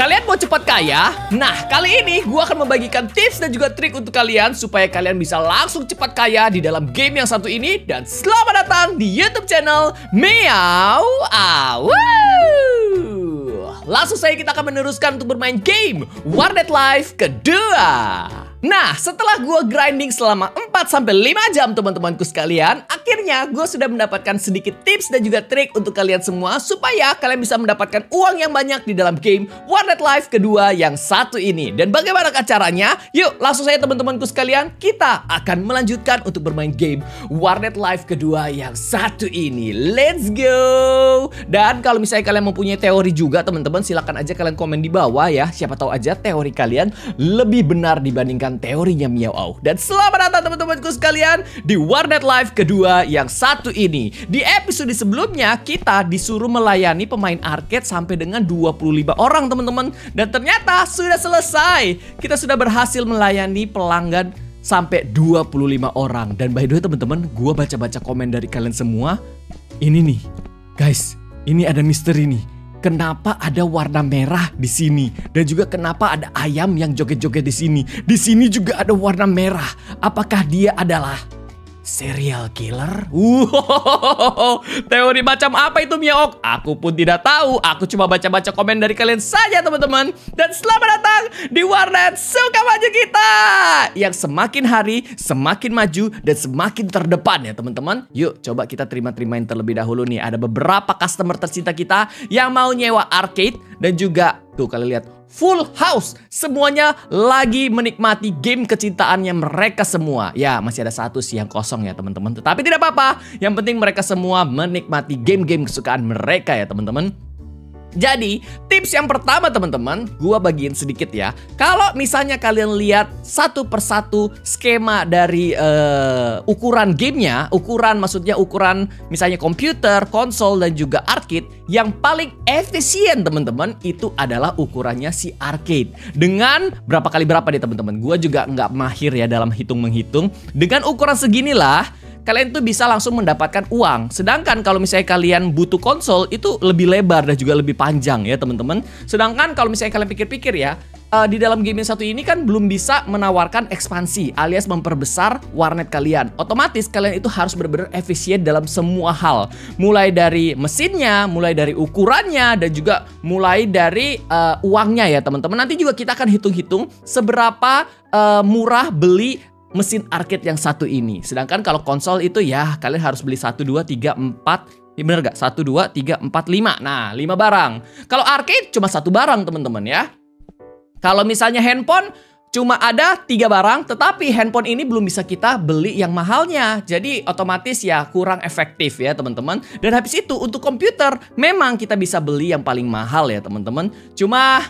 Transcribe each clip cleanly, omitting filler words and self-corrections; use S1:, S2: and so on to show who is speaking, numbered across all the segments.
S1: Kalian mau cepat kaya? Nah, kali ini gue akan membagikan tips dan juga trik untuk kalian supaya kalian bisa langsung cepat kaya di dalam game yang satu ini. Dan selamat datang di YouTube channel Meow Awu. Langsung saja kita akan meneruskan untuk bermain game Warnet Live kedua. Nah, setelah gue grinding selama 4-5 jam teman-temanku sekalian, akhirnya gue sudah mendapatkan sedikit tips dan juga trik untuk kalian semua supaya kalian bisa mendapatkan uang yang banyak di dalam game Warnet Live kedua yang satu ini. Dan bagaimana caranya? Yuk, langsung saja teman-temanku sekalian, kita akan melanjutkan untuk bermain game Warnet Live kedua yang satu ini. Let's go! Dan kalau misalnya kalian mempunyai teori juga teman-teman, silakan aja kalian komen di bawah ya. Siapa tahu aja teori kalian lebih benar dibandingkan teorinya Meow Awu. Dan selamat datang teman-temanku sekalian di Warnet Live kedua yang satu ini. Di episode sebelumnya kita disuruh melayani pemain arcade sampai dengan 25 orang teman-teman. Dan ternyata sudah selesai. Kita sudah berhasil melayani pelanggan sampai 25 orang. Dan by the way teman-teman, gua baca-baca komen dari kalian semua. Ini nih guys, ini ada misteri nih. Kenapa ada warna merah di sini? Dan juga kenapa ada ayam yang joget-joget di sini? Di sini juga ada warna merah. Apakah dia adalah serial killer? Teori macam apa itu Meow? Aku pun tidak tahu. Aku cuma baca-baca komen dari kalian saja teman-teman. Dan selamat datang di Warnet Suka Maju kita, yang semakin hari semakin maju dan semakin terdepan ya teman-teman. Yuk coba kita terima-terimain terlebih dahulu nih. Ada beberapa customer tercinta kita yang mau nyewa arcade. Dan juga tuh kalian lihat, full house. Semuanya lagi menikmati game kecintaannya mereka semua. Ya masih ada satu sih yang kosong ya teman-teman. Tetapi tidak apa-apa. Yang penting mereka semua menikmati game-game kesukaan mereka ya teman-teman. Jadi tips yang pertama teman-teman, gua bagiin sedikit ya. Kalau misalnya kalian lihat satu persatu skema dari ukuran gamenya, maksudnya ukuran misalnya komputer, konsol dan juga arcade, yang paling efisien teman-teman itu adalah ukurannya si arcade. Dengan berapa kali berapa nih teman-teman? Gua juga nggak mahir ya dalam hitung-menghitung. Dengan ukuran seginilah kalian tuh bisa langsung mendapatkan uang. Sedangkan kalau misalnya kalian butuh konsol, itu lebih lebar dan juga lebih panjang ya teman-teman. Sedangkan kalau misalnya kalian pikir-pikir ya, di dalam game yang satu ini kan belum bisa menawarkan ekspansi alias memperbesar warnet kalian. Otomatis kalian itu harus benar-benar efisien dalam semua hal. Mulai dari mesinnya, mulai dari ukurannya, dan juga mulai dari uangnya ya teman-teman. Nanti juga kita akan hitung-hitung seberapa murah beli mesin arcade yang satu ini. Sedangkan kalau konsol itu ya kalian harus beli 1, 2, 3, 4. Ya bener gak? 1, 2, 3, 4, 5. Nah 5 barang. Kalau arcade cuma 1 barang teman-teman ya. Kalau misalnya handphone cuma ada 3 barang. Tetapi handphone ini belum bisa kita beli yang mahalnya. Jadi otomatis ya kurang efektif ya teman-teman. Dan habis itu untuk komputer memang kita bisa beli yang paling mahal ya teman-teman. Cuma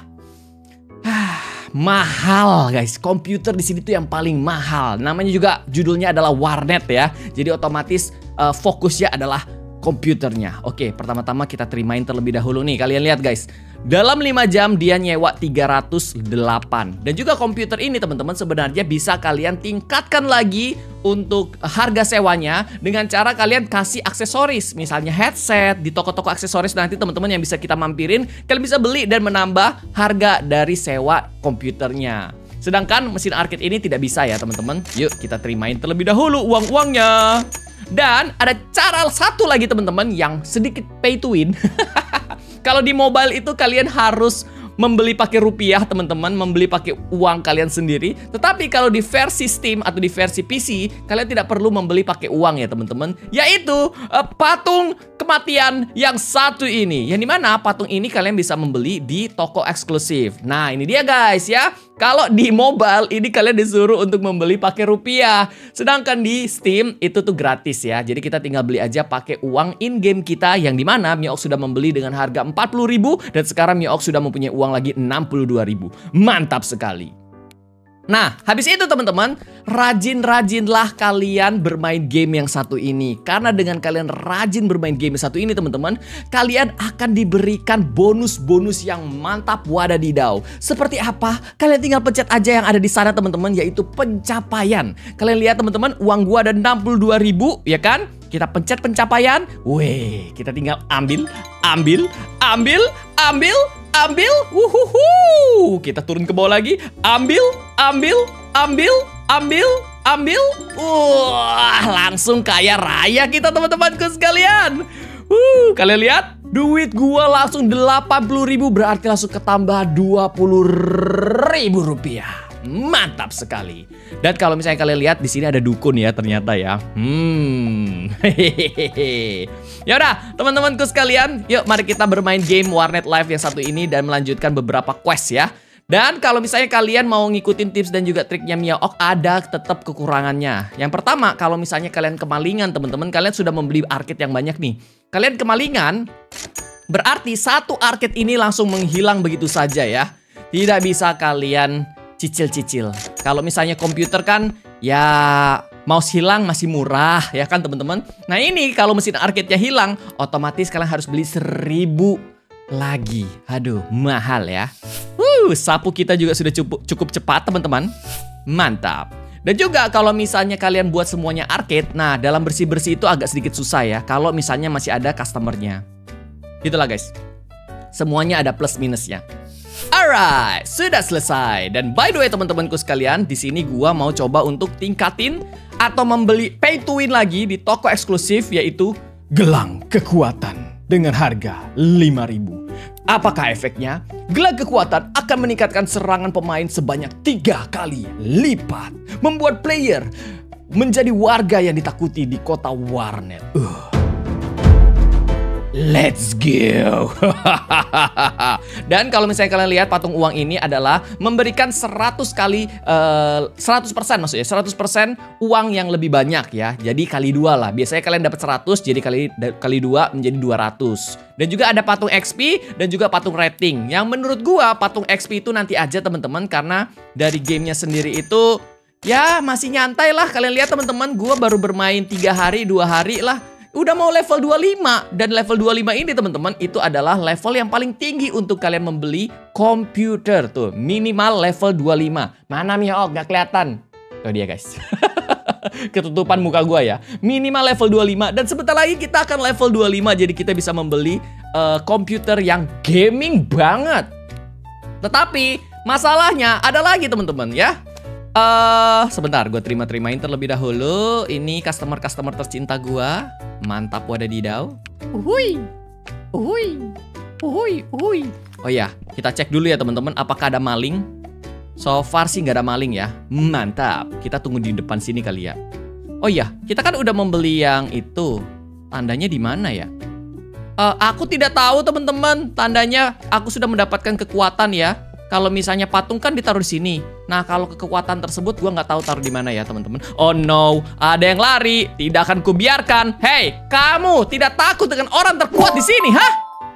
S1: mahal guys, komputer di sini tuh yang paling mahal. Namanya juga judulnya adalah Warnet ya. Jadi otomatis fokusnya adalah komputernya. Oke, pertama-tama kita terimain terlebih dahulu nih. Kalian lihat guys, dalam 5 jam dia nyewa 308. Dan juga komputer ini teman-teman sebenarnya bisa kalian tingkatkan lagi untuk harga sewanya dengan cara kalian kasih aksesoris. Misalnya headset di toko-toko aksesoris nanti teman-teman yang bisa kita mampirin. Kalian bisa beli dan menambah harga dari sewa komputernya. Sedangkan mesin arcade ini tidak bisa ya teman-teman. Yuk kita terimain terlebih dahulu uang-uangnya. Dan ada cara satu lagi teman-teman yang sedikit pay to win. Kalau di mobile itu kalian harus membeli pakai rupiah teman-teman, membeli pakai uang kalian sendiri. Tetapi kalau di versi Steam atau di versi PC, kalian tidak perlu membeli pakai uang ya teman-teman. Yaitu patung kematian yang satu ini. Yang dimana patung ini kalian bisa membeli di toko eksklusif. Nah ini dia guys ya. Kalau di mobile ini kalian disuruh untuk membeli pakai rupiah. Sedangkan di Steam itu tuh gratis ya. Jadi kita tinggal beli aja pakai uang in-game kita. Yang dimana Meow sudah membeli dengan harga 40.000. Dan sekarang Meow sudah mempunyai uang lagi 62.000. Mantap sekali. Nah, habis itu teman-teman, rajin-rajinlah kalian bermain game yang satu ini. Karena dengan kalian rajin bermain game yang satu ini teman-teman, kalian akan diberikan bonus-bonus yang mantap wadadidau. Seperti apa? Kalian tinggal pencet aja yang ada di sana teman-teman, yaitu pencapaian. Kalian lihat teman-teman, uang gua ada 62.000 ya kan? Kita pencet pencapaian. Weh, kita tinggal ambil, ambil. Wuhuhu. Kita turun ke bawah lagi. Ambil, ambil, ambil, ambil, ambil. Wah, langsung kaya raya kita teman-temanku sekalian. Kalian lihat? Duit gua langsung 80.000, berarti langsung ketambah 20.000 rupiah. Mantap sekali. Dan kalau misalnya kalian lihat di sini ada dukun ya ternyata ya. Hehehe. Ya udah, teman-temanku sekalian, yuk mari kita bermain game Warnet Live yang satu ini dan melanjutkan beberapa quest ya. Dan kalau misalnya kalian mau ngikutin tips dan juga triknya Miaok, ada tetap kekurangannya. Yang pertama, kalau misalnya kalian kemalingan teman-teman, kalian sudah membeli arcade yang banyak nih. Kalian kemalingan, berarti satu arcade ini langsung menghilang begitu saja ya. Tidak bisa kalian cicil-cicil. Kalau misalnya komputer kan, ya mouse hilang masih murah ya kan teman-teman. Nah ini kalau mesin arcade-nya hilang, otomatis kalian harus beli 1.000 lagi. Aduh, mahal ya. Sapu kita juga sudah cukup cepat teman-teman. Mantap. Dan juga kalau misalnya kalian buat semuanya arcade, nah dalam bersih-bersih itu agak sedikit susah ya. Kalau misalnya masih ada customernya. Gitulah guys. Semuanya ada plus minusnya. Alright, sudah selesai. Dan by the way teman-temanku sekalian, di sini gua mau coba untuk tingkatin atau membeli pay to win lagi di toko eksklusif, yaitu gelang kekuatan dengan harga 5.000. Apakah efeknya? Gelang kekuatan akan meningkatkan serangan pemain sebanyak 3 kali lipat, membuat player menjadi warga yang ditakuti di kota warnet. Let's go. Dan kalau misalnya kalian lihat patung uang ini adalah memberikan 100% maksudnya 100% uang yang lebih banyak ya. Jadi kali 2 lah. Biasanya kalian dapat 100, jadi kali 2 menjadi 200. Dan juga ada patung XP dan juga patung rating. Yang menurut gua patung XP itu nanti aja teman-teman, karena dari gamenya sendiri itu ya masih nyantai lah. Kalian lihat teman-teman, gua baru bermain 3 hari 2 hari lah udah mau level 25. Dan level 25 ini teman-teman, itu adalah level yang paling tinggi untuk kalian membeli komputer. Tuh, minimal level 25. Mana Miaok? Gak kelihatan. Tuh dia guys. Ketutupan muka gua ya. Minimal level 25. Dan sebentar lagi kita akan level 25. Jadi kita bisa membeli komputer yang gaming banget. Tetapi masalahnya ada lagi teman-teman ya. Sebentar, gue terima-terimain terlebih dahulu. Ini customer tercinta gue. Mantap wadadidau. Uhui. Uhui. Uhui. Uhui. Oh ya, kita cek dulu ya teman-teman, apakah ada maling. So far sih nggak ada maling ya. Mantap. Kita tunggu di depan sini kali ya. Oh iya, kita kan udah membeli yang itu. Tandanya di mana ya? Aku tidak tahu teman-teman. Tandanya aku sudah mendapatkan kekuatan ya. Kalau misalnya patung kan ditaruh di sini. Nah, kalau kekuatan tersebut gua nggak tahu taruh di mana ya, teman-teman. Oh no, ada yang lari. Tidak akan kubiarkan. Hey, kamu tidak takut dengan orang terkuat di sini, hah?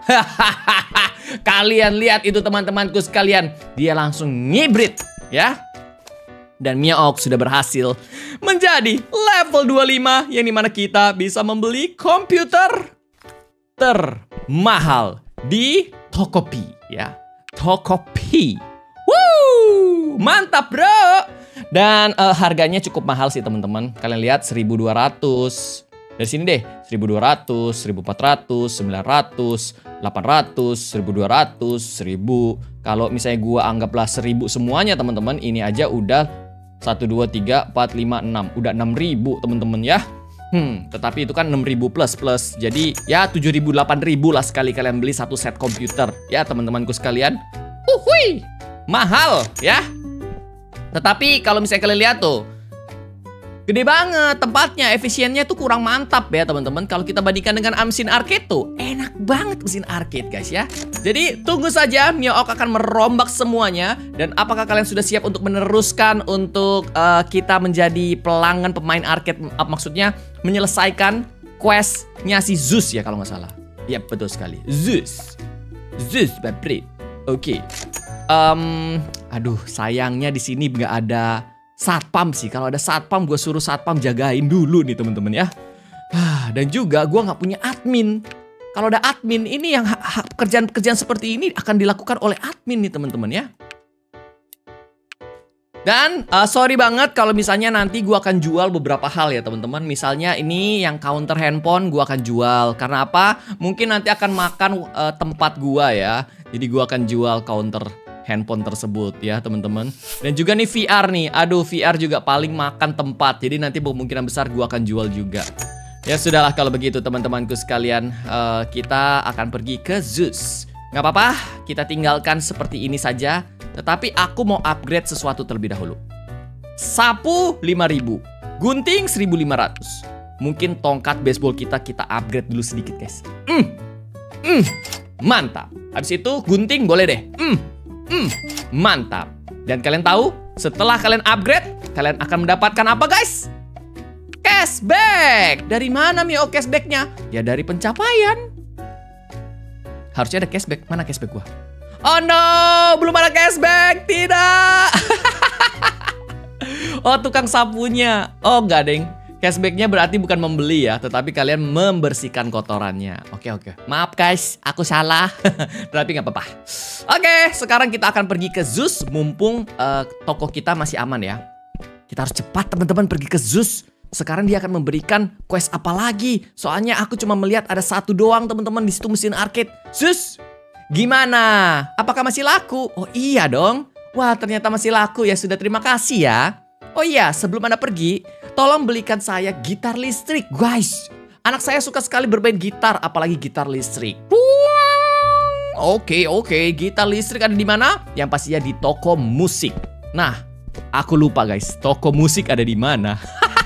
S1: Kalian lihat itu teman-temanku sekalian. Dia langsung ngibrit, ya. Dan Miaok sudah berhasil menjadi level 25, yang dimana kita bisa membeli komputer termahal di Tokopedia, ya. Tokopedia. Woo! Mantap, bro. Dan harganya cukup mahal sih, teman-teman. Kalian lihat 1.200. Dari sini deh, 1.200, 1.400, 900, 800, 1.200, 1.000. Kalau misalnya gua anggaplah 1.000 semuanya, teman-teman, ini aja udah 1, 2, 3, 4, 5, 6. Udah 6.000, teman-teman ya. Tetapi itu kan 6.000 plus. Jadi ya 7.000, 8.000 lah sekali kalian beli satu set komputer. Ya teman-temanku sekalian. Uhui, mahal ya. Tetapi kalau misalnya kalian lihat tuh, gede banget tempatnya, efisiennya tuh kurang mantap ya teman-teman. Kalau kita bandingkan dengan mesin arcade tuh, enak banget mesin arcade guys ya. Jadi tunggu saja, Miaok akan merombak semuanya. Dan apakah kalian sudah siap untuk meneruskan untuk kita menjadi pelanggan pemain arcade? Maksudnya menyelesaikan questnya si Zeus ya kalau nggak salah. Ya betul sekali, Zeus Babrit. Oke. Aduh sayangnya di sini nggak ada satpam sih. Kalau ada satpam, gue suruh satpam jagain dulu nih teman-teman ya. Dan juga gue nggak punya admin. Kalau ada admin, ini yang pekerjaan-pekerjaan seperti ini akan dilakukan oleh admin nih teman-teman ya. Dan sorry banget kalau misalnya nanti gua akan jual beberapa hal ya teman-teman. Misalnya ini yang counter handphone gua akan jual. Karena apa? Mungkin nanti akan makan tempat gua ya. Jadi gua akan jual counter handphone tersebut ya teman-teman. Dan juga nih VR nih. Aduh, VR juga paling makan tempat. Jadi nanti kemungkinan besar gua akan jual juga. Ya sudahlah kalau begitu teman-temanku sekalian. Kita akan pergi ke Zeus. Gak apa-apa, kita tinggalkan seperti ini saja. Tetapi aku mau upgrade sesuatu terlebih dahulu. Sapu 5.000, gunting 1.500. Mungkin tongkat baseball kita upgrade dulu sedikit guys. Mantap. Habis itu gunting boleh deh. Mantap. Dan kalian tahu, setelah kalian upgrade, kalian akan mendapatkan apa guys? Cashback. Dari mana Mio cashbacknya? Ya dari pencapaian. Harusnya ada cashback. Mana cashback gua? Oh no, belum ada cashback. Tidak. Oh, tukang sapunya. Oh, enggak, deng. Cashbacknya berarti bukan membeli ya, tetapi kalian membersihkan kotorannya. Oke. Maaf guys, aku salah. Tapi nggak apa-apa. Oke, sekarang kita akan pergi ke Zeus. Mumpung toko kita masih aman ya. Kita harus cepat teman-teman pergi ke Zeus. Sekarang dia akan memberikan quest apa lagi? Soalnya aku cuma melihat ada satu doang teman-teman di situ mesin arcade. Zeus, gimana? Apakah masih laku? Oh iya dong. Wah ternyata masih laku ya. Sudah terima kasih ya. Oh iya sebelum Anda pergi, tolong belikan saya gitar listrik guys. Anak saya suka sekali bermain gitar, apalagi gitar listrik. Oke, gitar listrik ada di mana? Yang pastinya di toko musik. Nah, aku lupa guys, toko musik ada di mana?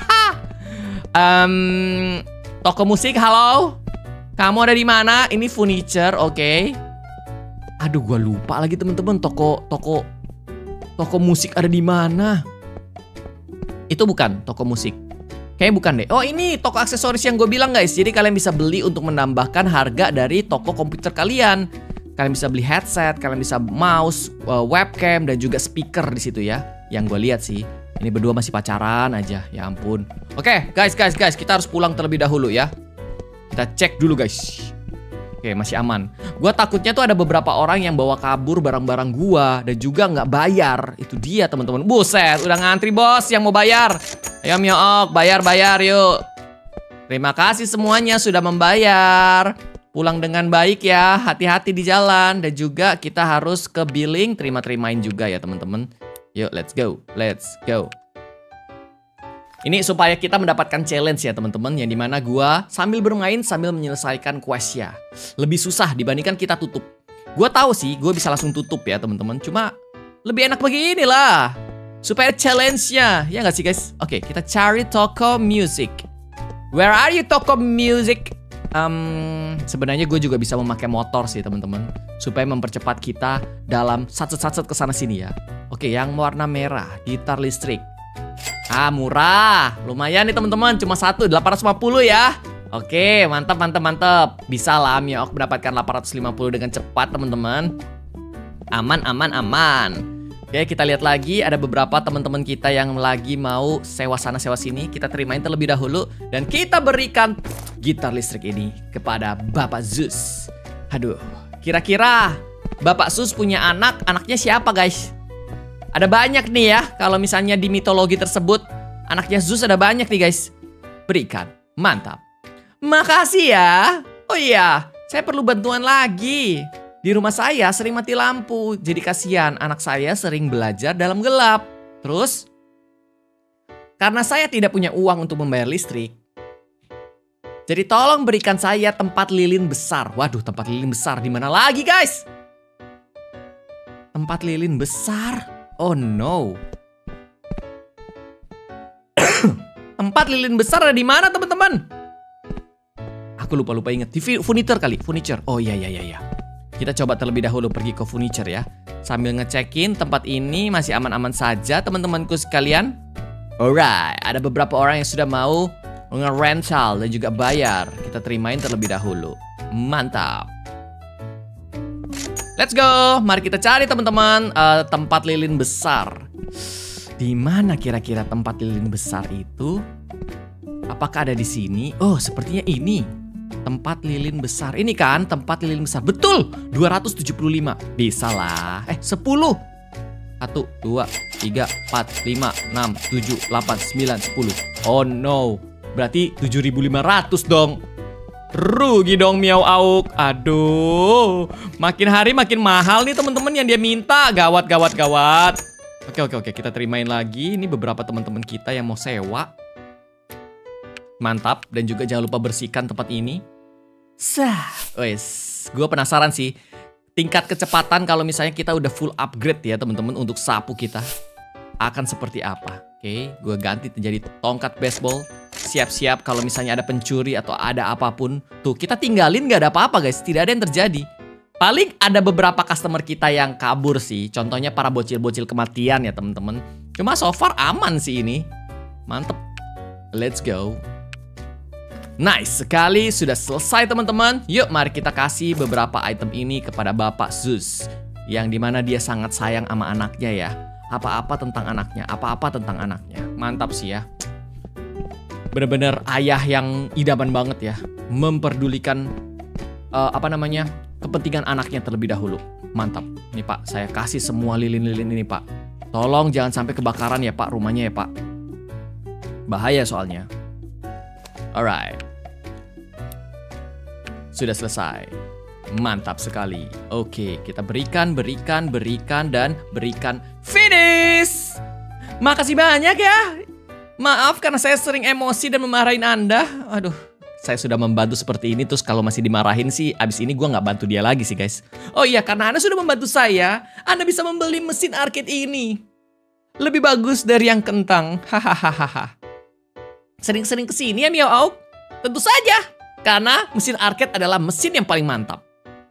S1: Toko musik, halo? Kamu ada di mana? Ini furniture, oke. Aduh, gua lupa lagi teman-teman. Toko musik ada di mana? Itu bukan toko musik. Kayaknya bukan deh. Oh, ini toko aksesoris yang gue bilang guys. Jadi kalian bisa beli untuk menambahkan harga dari toko komputer kalian. Kalian bisa beli headset, kalian bisa mouse, webcam, dan juga speaker di situ ya. Yang gue lihat sih. Ini berdua masih pacaran aja, ya ampun. Oke, guys, kita harus pulang terlebih dahulu ya. Kita cek dulu guys. Oke, masih aman. Gua takutnya tuh ada beberapa orang yang bawa kabur barang-barang gua dan juga nggak bayar. Itu dia teman-teman. Buset, udah ngantri bos yang mau bayar. Ayo Miook, bayar yuk. Terima kasih semuanya sudah membayar. Pulang dengan baik ya, hati-hati di jalan. Dan juga kita harus ke billing, terima-terimain juga ya teman-teman. Yuk, let's go. Ini supaya kita mendapatkan challenge ya teman-teman. Yang dimana gua sambil bermain sambil menyelesaikan quest ya. Lebih susah dibandingkan kita tutup. Gua tahu sih, gua bisa langsung tutup ya teman-teman. Cuma lebih enak begini lah. Supaya challenge-nya, ya nggak sih guys? Oke, kita cari toko music. Where are you toko music? Sebenarnya gue juga bisa memakai motor sih teman-teman. Supaya mempercepat kita dalam satset kesana sini ya. Oke, yang warna merah, gitar listrik. Ah, murah. Lumayan nih teman-teman, cuma 850 ya. Oke, mantap. Bisa lah Miook mendapatkan 850 dengan cepat teman-teman. Aman. Oke, kita lihat lagi ada beberapa teman-teman kita yang lagi mau sewa sana sewa sini. Kita terimain terlebih dahulu dan kita berikan gitar listrik ini kepada Bapak Zeus. Aduh, kira-kira Bapak Zeus punya anaknya siapa guys? Ada banyak nih ya, kalau misalnya di mitologi tersebut anaknya Zeus ada banyak nih guys. Berikan, mantap. Makasih ya. Oh iya, saya perlu bantuan lagi. Di rumah saya sering mati lampu, jadi kasihan anak saya sering belajar dalam gelap. Terus, karena saya tidak punya uang untuk membayar listrik, jadi tolong berikan saya tempat lilin besar. Waduh, tempat lilin besar di mana lagi guys? Tempat lilin besar? Oh no. Tempat lilin besar ada di mana teman-teman? Aku lupa inget. Di furniture kali, furniture. Oh iya. Kita coba terlebih dahulu pergi ke furniture ya. Sambil ngecekin tempat ini masih aman-aman saja teman-temanku sekalian. Alright, ada beberapa orang yang sudah mau nge-rental dan juga bayar. Kita terimain terlebih dahulu. Mantap. Let's go. Mari kita cari teman-teman tempat lilin besar. Di mana kira-kira tempat lilin besar itu? Apakah ada di sini? Oh, sepertinya ini. Tempat lilin besar. Ini kan tempat lilin besar. Betul, 275. Bisa lah. 10. 1, 2, 3, 4, 5, 6, 7, 8, 9, 10. Oh no. Berarti 7.500 dong. Rugi dong Miao Auk. Aduh. Makin hari makin mahal nih teman-teman yang dia minta. Gawat, gawat, gawat. Oke. Kita terimain lagi. Ini beberapa teman-teman kita yang mau sewa. Mantap. Dan juga jangan lupa bersihkan tempat ini. Gue penasaran sih. Tingkat kecepatan kalau misalnya kita udah full upgrade ya teman-teman untuk sapu kita. Akan seperti apa. Oke, gue ganti jadi tongkat baseball. Siap-siap kalau misalnya ada pencuri atau ada apapun. Tuh, kita tinggalin gak ada apa-apa guys. Tidak ada yang terjadi. Paling ada beberapa customer kita yang kabur sih. Contohnya para bocil-bocil kematian ya teman-teman. Cuma so far aman sih ini. Mantep. Let's go. Nice sekali. Sudah selesai teman-teman. Yuk mari kita kasih beberapa item ini kepada Bapak Zeus. Yang dimana dia sangat sayang sama anaknya ya. Apa-apa tentang anaknya. Apa-apa tentang anaknya. Mantap sih ya. Bener-bener ayah yang idaman banget ya. Memperdulikan kepentingan anaknya terlebih dahulu. Mantap. Nih Pak, saya kasih semua lilin-lilin ini Pak. Tolong jangan sampai kebakaran ya Pak rumahnya ya Pak. Bahaya soalnya. Alright. Sudah selesai. Mantap sekali. Oke, kita berikan, dan berikan finish. Makasih banyak ya. Maaf karena saya sering emosi dan memarahin Anda. Aduh, saya sudah membantu seperti ini. Terus kalau masih dimarahin sih, abis ini gue nggak bantu dia lagi sih guys. Oh iya, karena Anda sudah membantu saya, Anda bisa membeli mesin arcade ini. Lebih bagus dari yang kentang. Hahaha. Sering-sering kesini ya Miao Auk? Tentu saja. Karena mesin arcade adalah mesin yang paling mantap.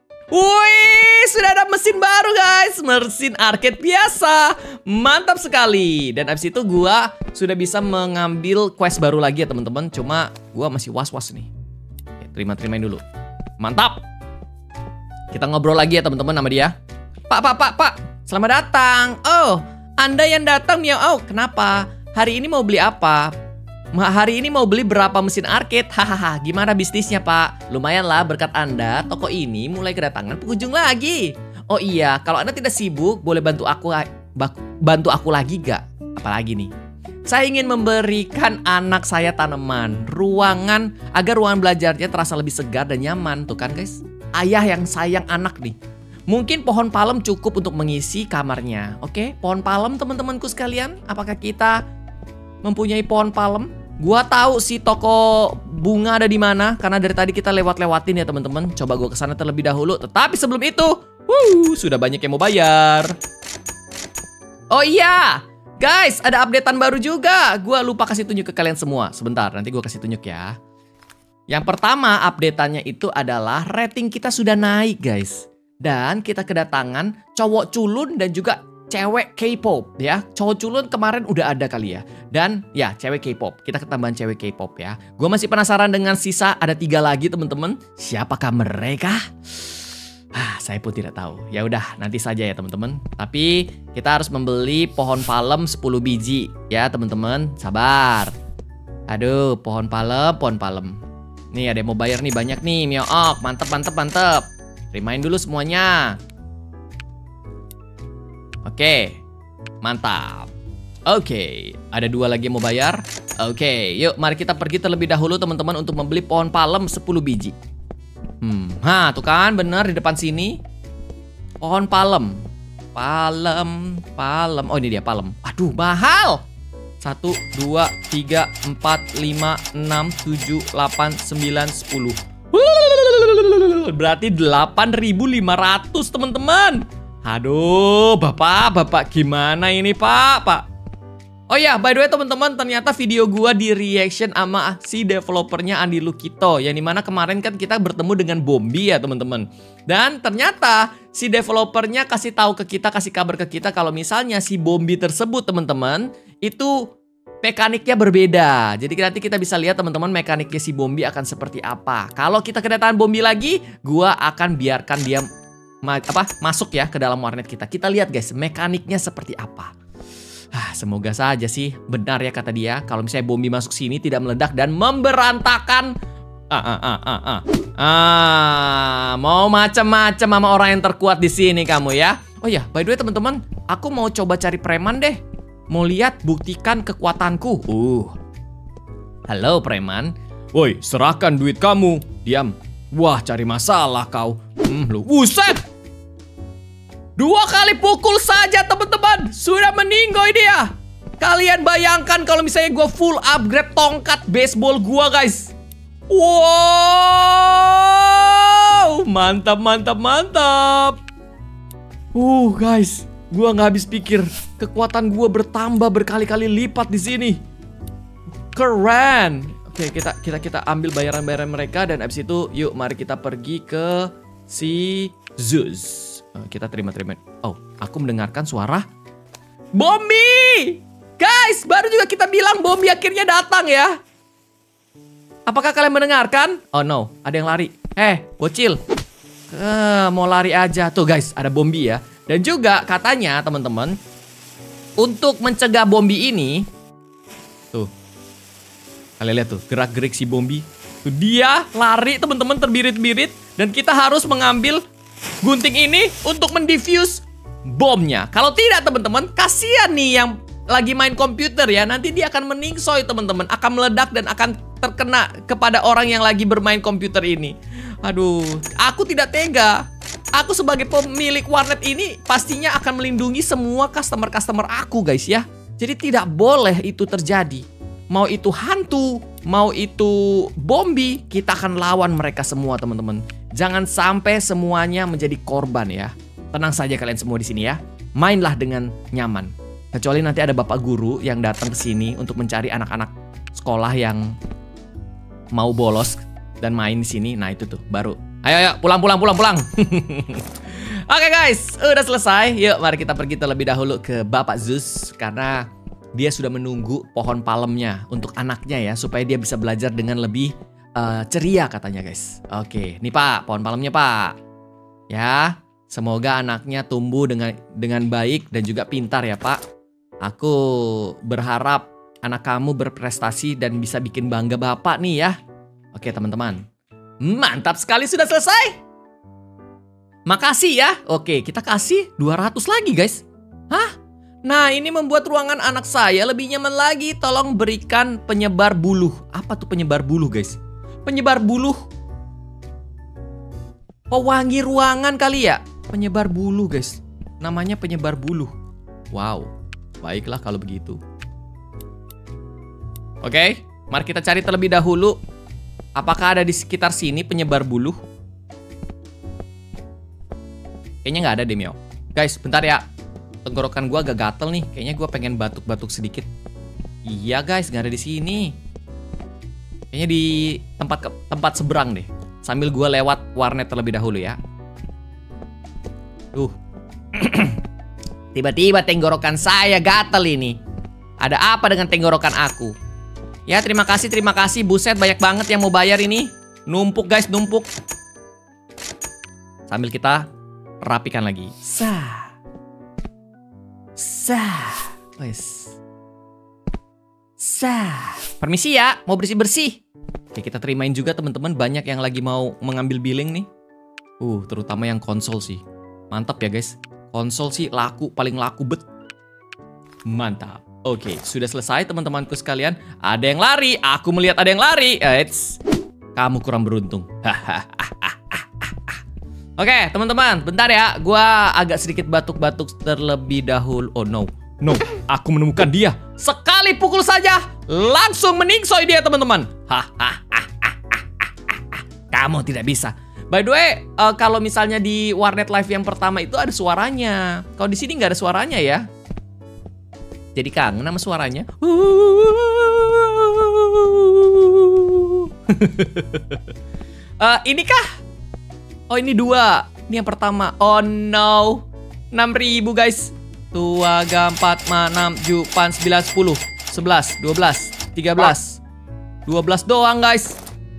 S1: Wih, sudah ada mesin baru guys. Mesin arcade biasa. Mantap sekali. Dan abis itu gua sudah bisa mengambil quest baru lagi ya teman-teman. Cuma gua masih was-was nih. Terima-terimain dulu. Mantap. Kita ngobrol lagi ya teman-teman sama dia. Pak. Selamat datang. Oh, Anda yang datang Miao Auk. Kenapa? Hari ini mau beli apa? Hari ini mau beli berapa mesin arcade? Hahaha, gimana bisnisnya Pak? Lumayan lah berkat Anda, toko ini mulai kedatangan pengunjung lagi. Oh iya, kalau Anda tidak sibuk, boleh bantu aku lagi gak? Apalagi nih? Saya ingin memberikan anak saya tanaman, ruangan, agar ruangan belajarnya terasa lebih segar dan nyaman. Tuh kan guys, ayah yang sayang anak nih. Mungkin pohon palem cukup untuk mengisi kamarnya. Oke, pohon palem teman-temanku sekalian, apakah kita mempunyai pohon palem? Gua tahu sih toko bunga ada di mana karena dari tadi kita lewat-lewatin ya teman-teman. Coba gua kesana terlebih dahulu. Tetapi sebelum itu, sudah banyak yang mau bayar. Oh iya, guys, ada updatean baru juga. Gua lupa kasih tunjuk ke kalian semua. Sebentar, nanti gua kasih tunjuk ya. Yang pertama updateannya itu adalah rating kita sudah naik guys. Dan kita kedatangan cowok culun dan juga cewek K-pop ya. Cowok culun kemarin udah ada kali ya. Dan ya cewek K-pop. Kita ketambahan cewek K-pop ya. Gue masih penasaran dengan sisa ada 3 lagi teman-teman. Siapakah mereka? Saya pun tidak tahu. Ya udah nanti saja ya teman-teman. Tapi kita harus membeli pohon palem 10 biji ya teman-teman. Sabar. Aduh, pohon palem. Nih ada yang mau bayar nih banyak nih. Miao Auk, mantep. Rimain dulu semuanya. Oke, mantap. Oke, ada 2 lagi yang mau bayar. Oke, yuk mari kita pergi terlebih dahulu teman-teman untuk membeli pohon palem 10 biji. Tuh kan bener di depan sini. Pohon palem. Oh ini dia palem. Aduh mahal. 1, 2, 3, 4, 5, 6, 7, 8, 9, 10. Berarti 8.500 teman-teman. Aduh, Bapak gimana ini Pak? Oh ya, by the way teman-teman, ternyata video gua di reaction sama si developernya Andi Lukito. Yang dimana kemarin kan kita bertemu dengan Bombi ya teman-teman. Dan ternyata si developernya kasih tahu ke kita, kasih kabar ke kita kalau misalnya si Bombi tersebut teman-teman itu mekaniknya berbeda. Jadi nanti kita bisa lihat teman-teman mekaniknya si Bombi akan seperti apa. Kalau kita kedatangan Bombi lagi, gua akan biarkan dia masuk ya ke dalam warnet kita. Kita lihat guys mekaniknya seperti apa. Semoga saja sih benar ya kata dia. Kalau misalnya Bombi masuk sini tidak meledak dan memberantakan. Mau macam-macam sama orang yang terkuat di sini kamu ya. Oh ya, by the way teman-teman, Aku mau coba cari preman deh. Mau lihat buktikan kekuatanku. Halo preman. Woi, serahkan duit kamu. Diam. Wah, cari masalah kau. Lu. Buset. 2 kali pukul saja teman-teman. Sudah meninggoy dia. Kalian bayangkan kalau misalnya gue full upgrade tongkat baseball gue guys. Wow. Mantap, mantap, mantap. Guys. Gue nggak habis pikir. Kekuatan gue bertambah berkali-kali lipat di sini. Keren. Oke, kita ambil bayaran-bayaran mereka. Dan abis itu yuk mari kita pergi ke si Zeus. Kita terima. Oh, aku mendengarkan suara Bombi. Guys, baru juga kita bilang Bombi akhirnya datang ya. Apakah kalian mendengarkan? Oh no, ada yang lari. Bocil. Mau lari aja. Tuh guys, ada Bombi ya. Dan juga katanya teman-teman, untuk mencegah Bombi ini, tuh, kalian lihat tuh gerak-gerik si Bombi. Tuh dia lari teman-teman terbirit-birit. Dan kita harus mengambil gunting ini untuk mendifuse bomnya. Kalau tidak teman-teman, kasihan nih yang lagi main komputer ya. Nanti dia akan meningsoy teman-teman. Akan meledak dan akan terkena kepada orang yang lagi bermain komputer ini. Aduh, aku tidak tega. Aku sebagai pemilik warnet ini pastinya akan melindungi semua customer-customer aku guys ya. Jadi tidak boleh itu terjadi. Mau itu hantu, mau itu Bombi, kita akan lawan mereka semua teman-teman. Jangan sampai semuanya menjadi korban ya. Tenang saja kalian semua di sini ya. Mainlah dengan nyaman. Kecuali nanti ada bapak guru yang datang ke sini untuk mencari anak-anak sekolah yang mau bolos dan main di sini. Nah itu tuh baru. Ayo pulang. Oke guys, udah selesai. Yuk mari kita pergi terlebih dahulu ke Bapak Zeus. Karena dia sudah menunggu pohon palemnya untuk anaknya ya. Supaya dia bisa belajar dengan lebih ceria katanya guys. Oke, nih Pak, pohon palemnya Pak. Ya, semoga anaknya tumbuh dengan baik dan juga pintar ya Pak. Aku berharap anak kamu berprestasi dan bisa bikin bangga Bapak nih ya. Oke teman-teman. Mantap sekali, sudah selesai. Makasih ya. Oke, kita kasih 200 lagi guys. Hah? Nah, ini membuat ruangan anak saya lebih nyaman lagi. Tolong berikan penyebar buluh. Apa tuh penyebar buluh guys? Penyebar buluh. Pewangi ruangan kali ya? Penyebar buluh guys. Namanya penyebar buluh. Wow. Baiklah kalau begitu. Oke, mari kita cari terlebih dahulu. Apakah ada di sekitar sini penyebar buluh? Kayaknya nggak ada deh, Mio. Guys, bentar ya. Tenggorokan gua agak gatel nih. Kayaknya gua pengen batuk-batuk sedikit. Iya guys, nggak ada di sini. Kayaknya di tempat seberang deh. Sambil gua lewat warnet terlebih dahulu ya. Tiba-tiba tenggorokan saya gatel ini. Ada apa dengan tenggorokan aku? Ya, terima kasih. Buset, banyak banget yang mau bayar ini. Numpuk guys, numpuk. Sambil kita rapikan lagi. Wes. Permisi ya, mau bersih-bersih. Oke, kita terimain juga teman-teman. Banyak yang lagi mau mengambil billing nih. Terutama yang konsol sih. Mantap ya guys. Konsol sih paling laku bet. Mantap. Oke, sudah selesai teman-temanku sekalian. Ada yang lari, aku melihat ada yang lari. Kamu kurang beruntung. Oke, teman-teman, bentar ya. Gua agak sedikit batuk-batuk terlebih dahulu. Oh no, aku menemukan dia. Sekali pukul saja, langsung meningsoy dia teman-teman. Kamu tidak bisa. By the way, kalau misalnya di warnet live yang pertama itu ada suaranya. Kalau di sini nggak ada suaranya ya. Jadi kangen sama suaranya. Inikah? Oh ini 2. Ini yang pertama. Oh no. 6.000 guys. 2, 3, 4, 5, 6, 7, 8, 9, 10 11, 12, 13 12 doang guys.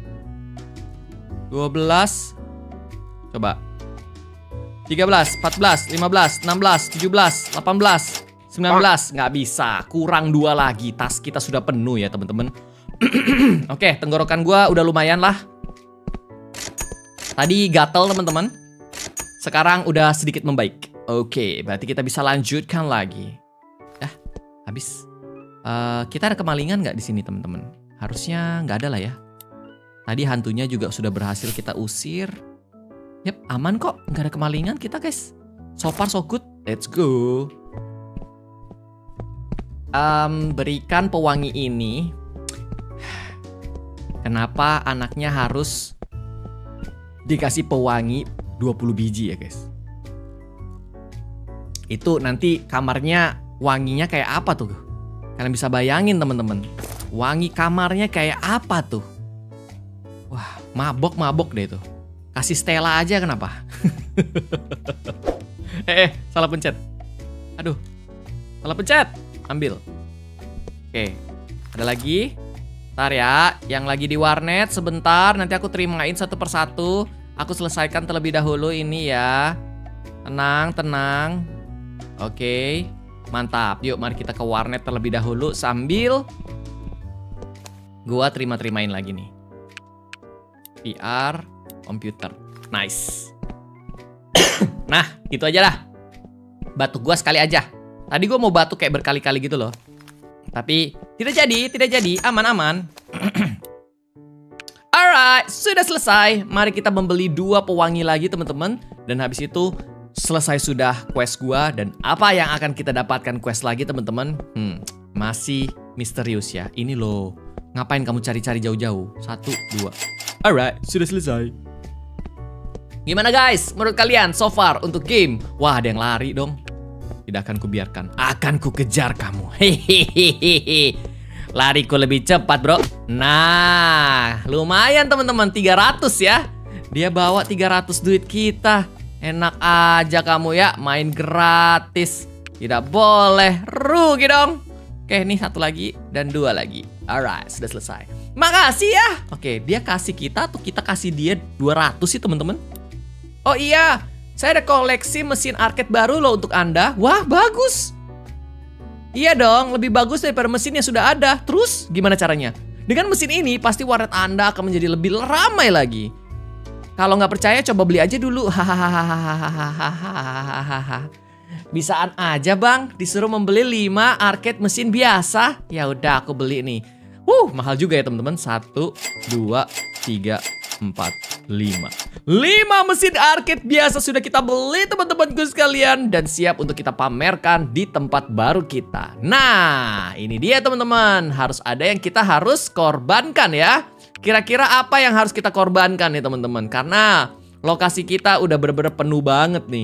S1: 12. Coba 13, 14, 15, 16, 17, 18, 19. Nggak bisa, kurang 2 lagi. Tas kita sudah penuh ya teman-teman. Oke, tenggorokan gua udah lumayan lah. Tadi gatel teman-teman. Sekarang udah sedikit membaik. Oke, berarti kita bisa lanjutkan lagi. Habis. Kita ada kemalingan nggak di sini teman-teman? Harusnya nggak ada lah ya. Tadi hantunya juga sudah berhasil kita usir. Yap, aman kok. Nggak ada kemalingan kita guys. So far so good. Let's go. Berikan pewangi ini. Kenapa anaknya harus dikasih pewangi 20 biji ya guys? Itu nanti kamarnya wanginya kayak apa tuh? Kalian bisa bayangin teman-teman. Wangi kamarnya kayak apa tuh? Wah, mabok-mabok deh itu. Kasih Stella aja kenapa? Salah pencet. Aduh, salah pencet. Ambil. Oke, ada lagi. Ntar ya, yang lagi di warnet sebentar. Nanti aku terimain satu persatu. Aku selesaikan terlebih dahulu ini ya. Tenang, tenang. Oke, mantap. Yuk, mari kita ke warnet terlebih dahulu sambil gua terima-terimain lagi nih. VR, komputer. Nice. Nah, itu aja lah. Batuk gua sekali aja. Tadi gua mau batuk kayak berkali-kali gitu loh. Tapi tidak jadi, aman-aman. Alright, sudah selesai. Mari kita membeli 2 pewangi lagi teman-teman. Dan habis itu selesai sudah quest gua. Dan apa yang akan kita dapatkan quest lagi teman-teman? Masih misterius ya. Ini loh. Ngapain kamu cari-cari jauh-jauh? 1, 2. Alright, sudah selesai. Gimana guys? Menurut kalian so far untuk game? Wah, ada yang lari dong. Tidak akan kubiarkan. Akan kukejar kamu. Hehehe. Lariku lebih cepat bro. Nah, lumayan teman-teman. 300 ya. Dia bawa 300 duit kita. Enak aja kamu ya. Main gratis. Tidak boleh. Rugi dong. Oke, nih 1 lagi. Dan 2 lagi. Alright, sudah selesai. Makasih ya. Oke, dia kasih kita atau kita kasih dia 200 sih teman-teman. Oh iya, saya ada koleksi mesin arcade baru loh untuk Anda. Wah, bagus. Iya dong, lebih bagus daripada mesin yang sudah ada. Terus, gimana caranya? Dengan mesin ini, pasti warnet Anda akan menjadi lebih ramai lagi. Kalau nggak percaya, coba beli aja dulu. Hahaha. Bisaan aja bang, disuruh membeli 5 arcade mesin biasa. Ya udah, aku beli nih. Mahal juga ya teman-teman. 1, 2, 3, 4, 5. 5 mesin arcade biasa sudah kita beli teman-temanku sekalian. Dan siap untuk kita pamerkan di tempat baru kita. Nah, ini dia teman-teman. Harus ada yang kita harus korbankan ya. Kira-kira apa yang harus kita korbankan nih teman-teman? Karena lokasi kita udah bener-bener penuh banget nih.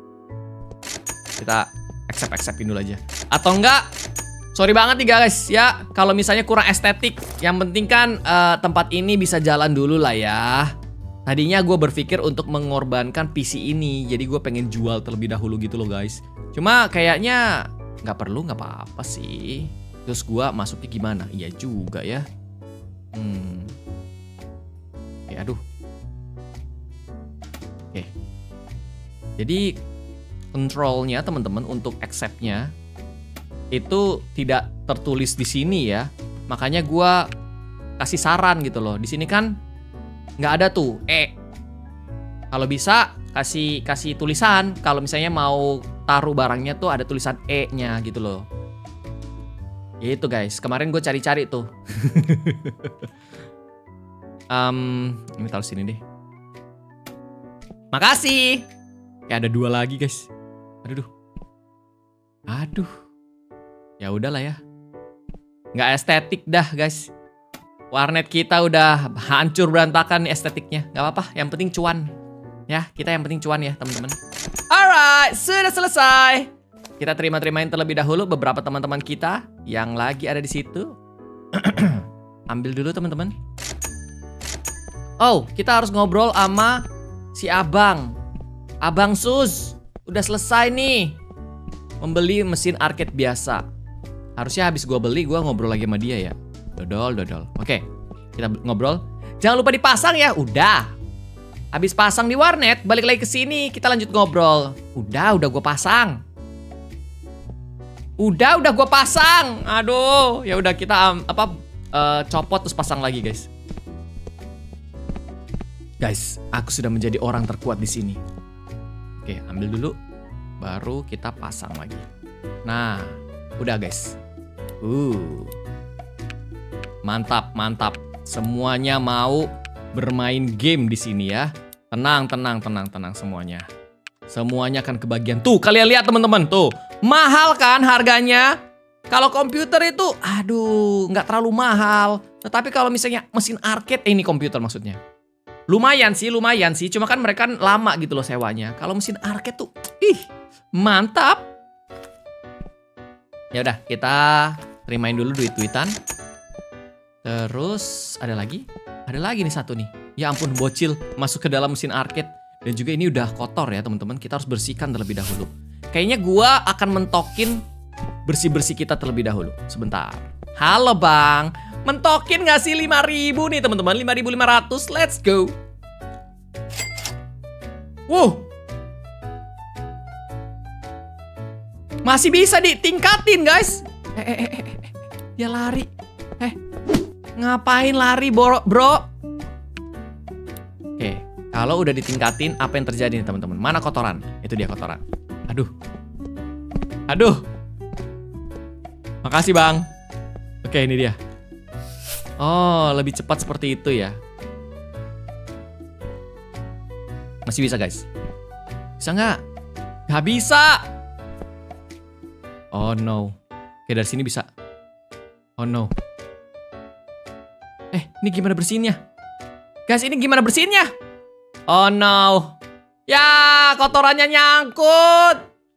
S1: Kita accept-acceptin dulu aja. Atau enggak, sorry banget nih guys ya, kalau misalnya kurang estetik. Yang penting kan tempat ini bisa jalan dulu lah ya. Tadinya gue berpikir untuk mengorbankan PC ini. Jadi gue pengen jual terlebih dahulu gitu loh guys. Cuma kayaknya nggak perlu, nggak apa-apa sih. Terus gue masuknya gimana? Iya juga ya. Oke, aduh. Oke. Jadi kontrolnya teman-teman untuk accept-nya itu tidak tertulis di sini ya. Makanya gua kasih saran gitu loh. Di sini kan nggak ada tuh Kalau bisa kasih tulisan. Kalau misalnya mau taruh barangnya tuh ada tulisan E-nya gitu loh. Itu guys. Kemarin gue cari-cari tuh. Ini taruh sini deh. Makasih. Kayak ada 2 lagi guys. Aduh. Ya udahlah ya. Nggak estetik dah guys. Warnet kita udah hancur berantakan nih estetiknya. Nggak apa-apa, yang penting cuan. Ya, kita yang penting cuan ya teman-teman. Alright, sudah selesai. Kita terima-terimain terlebih dahulu beberapa teman-teman kita yang lagi ada di situ. Ambil dulu teman-teman. Oh, kita harus ngobrol sama si Abang. Abang Sus, udah selesai nih. Membeli mesin arcade biasa. Harusnya habis gua beli, gua ngobrol lagi sama dia ya. Dodol. Oke, kita ngobrol. Jangan lupa dipasang ya. Udah. Habis pasang di warnet, balik lagi ke sini, kita lanjut ngobrol. Udah gua pasang. Udah gua pasang. Aduh, ya udah kita copot terus pasang lagi, guys. Guys, aku sudah menjadi orang terkuat di sini. Oke, ambil dulu. baru kita pasang lagi. Nah, udah guys. Mantap, mantap. Semuanya mau bermain game di sini ya. Tenang semuanya. Semuanya akan kebagian. Tuh, kalian lihat teman-teman, tuh. Mahal kan harganya? Kalau komputer itu, aduh, nggak terlalu mahal. Tetapi kalau misalnya mesin arcade, ini komputer maksudnya. Lumayan sih. Cuma kan mereka lama gitu loh sewanya. Kalau mesin arcade tuh, mantap. Ya udah, kita terimain dulu duit-duitan. Terus ada lagi nih satu nih. Ya ampun, bocil masuk ke dalam mesin arcade. Dan juga ini udah kotor ya teman-teman. Kita harus bersihkan terlebih dahulu. Kayaknya gua akan mentokin bersih-bersih kita terlebih dahulu. Sebentar. Halo bang, mentokin nggak sih 5.000 nih teman-teman? 5.500, let's go. Wow, masih bisa ditingkatin guys. Dia lari. Ngapain lari bro? Oke, kalau udah ditingkatin, apa yang terjadi nih teman-teman? Mana kotoran? Itu dia kotoran. Aduh. Makasih bang. Oke, ini dia. Oh, lebih cepat seperti itu ya. Masih bisa guys. Bisa nggak? Nggak bisa. Oh no. Oke, dari sini bisa. Oh no. Ini gimana bersihinnya? Guys, ini gimana bersihinnya? Oh no. Ya, kotorannya nyangkut.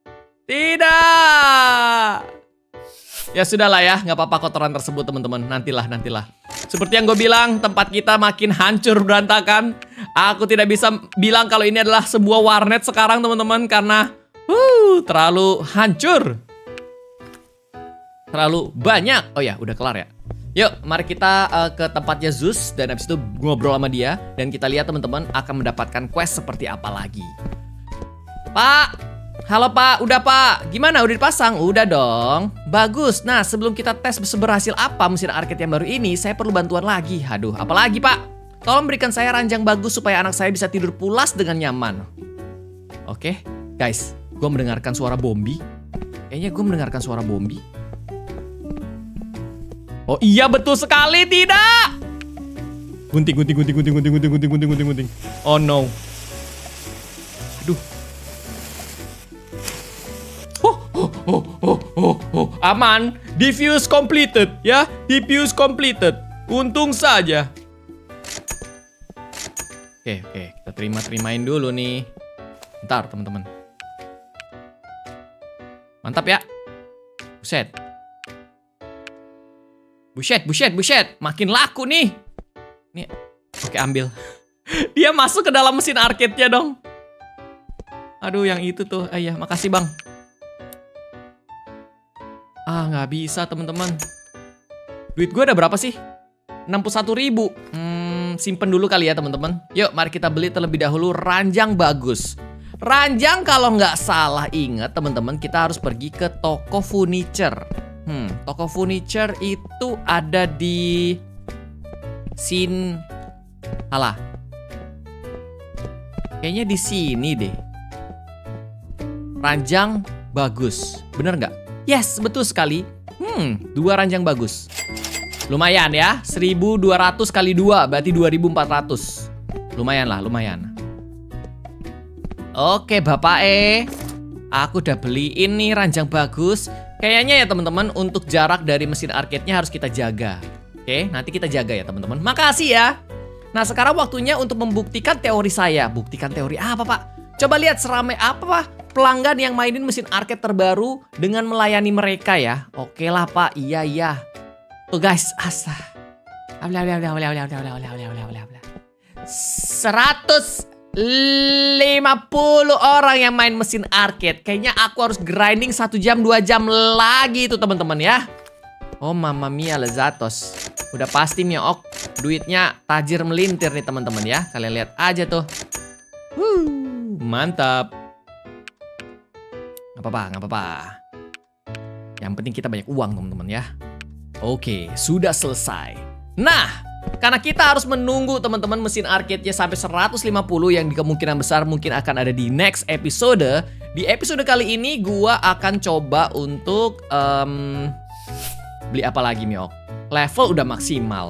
S1: Tidak. Ya sudahlah ya, nggak apa-apa kotoran tersebut teman-teman. Nantilah. Seperti yang gue bilang, tempat kita makin hancur berantakan. Aku tidak bisa bilang kalau ini adalah sebuah warnet sekarang teman-teman, karena terlalu hancur. Terlalu banyak. Oh ya, udah kelar ya. Yuk, mari kita ke tempatnya Zeus. Dan habis itu ngobrol sama dia. Dan kita lihat teman-teman akan mendapatkan quest seperti apa lagi. Pak, halo pak, udah pak. Gimana, udah dipasang? Udah dong. Bagus. Nah, sebelum kita tes berhasil apa mesin arcade yang baru ini, saya perlu bantuan lagi. Aduh, apa lagi pak? Tolong berikan saya ranjang bagus supaya anak saya bisa tidur pulas dengan nyaman. Oke, guys, gue mendengarkan suara Bombi. Kayaknya gue mendengarkan suara Bombi. Oh iya, betul sekali, tidak. Gunting. Oh no. Aduh. Aman. Diffuse completed ya. Diffuse completed. Untung saja. Oke, kita terima-terimain dulu nih. Bentar teman-teman. Mantap ya. Buset. Makin laku nih. Nih. Oke, ambil. Dia masuk ke dalam mesin arcade-nya dong. Aduh, yang itu tuh. Iya, makasih bang. Nggak bisa teman-teman. Duit gue ada berapa sih? 61.000. Simpen dulu kali ya teman-teman. Yuk, mari kita beli terlebih dahulu ranjang bagus. Ranjang kalau nggak salah ingat teman-teman, kita harus pergi ke toko furniture. Toko furniture itu ada di kayaknya di sini deh. Ranjang bagus, bener nggak? Yes, betul sekali. 2 ranjang bagus. Lumayan ya, 1.200 kali 2 berarti 2.400. Lumayan. Oke bapak aku udah beliin nih ranjang bagus. Kayaknya ya teman-teman, untuk jarak dari mesin arcade-nya harus kita jaga. Oke, nanti kita jaga ya teman-teman. Makasih ya. Nah, sekarang waktunya untuk membuktikan teori saya. Buktikan teori apa pak? Coba lihat seramai apa pak pelanggan yang mainin mesin arcade terbaru dengan melayani mereka ya. Oke lah pak, iya. Tuh guys, 150 orang yang main mesin arcade. Kayaknya aku harus grinding 1 jam 2 jam lagi itu teman-teman ya. Oh mamma mia lezatos. Udah pasti Miok duitnya tajir melintir nih teman-teman ya. Kalian lihat aja tuh. Mantap. Gak apa-apa. Yang penting kita banyak uang teman-teman ya. Oke, sudah selesai. Nah, karena kita harus menunggu teman-teman mesin arcade-nya sampai 150 yang di kemungkinan besar mungkin akan ada di next episode. Di episode kali ini gua akan coba untuk beli apa lagi Miok? Level udah maksimal.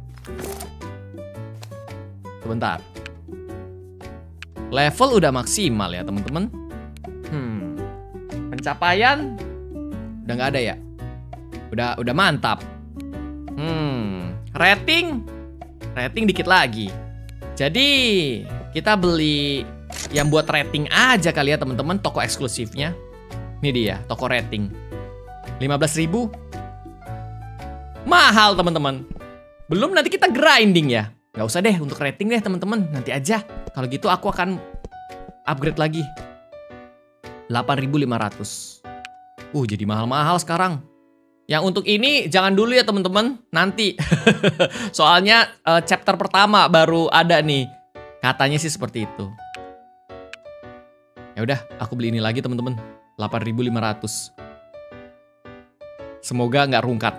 S1: Sebentar. Level udah maksimal ya teman-teman. Pencapaian udah nggak ada ya? Udah mantap. Rating dikit lagi. Jadi kita beli yang buat rating aja kali ya teman-teman, toko eksklusifnya. Ini dia, toko rating. 15.000. Mahal teman-teman. Belum nanti kita grinding ya. Nggak usah deh untuk rating deh teman-teman, nanti aja. Kalau gitu aku akan upgrade lagi. 8.500. Jadi mahal-mahal sekarang. Yang untuk ini jangan dulu ya teman-teman, nanti. Soalnya chapter pertama baru ada nih. Katanya sih seperti itu. Ya udah, aku beli ini lagi teman-teman. 8.500. Semoga nggak rungkat.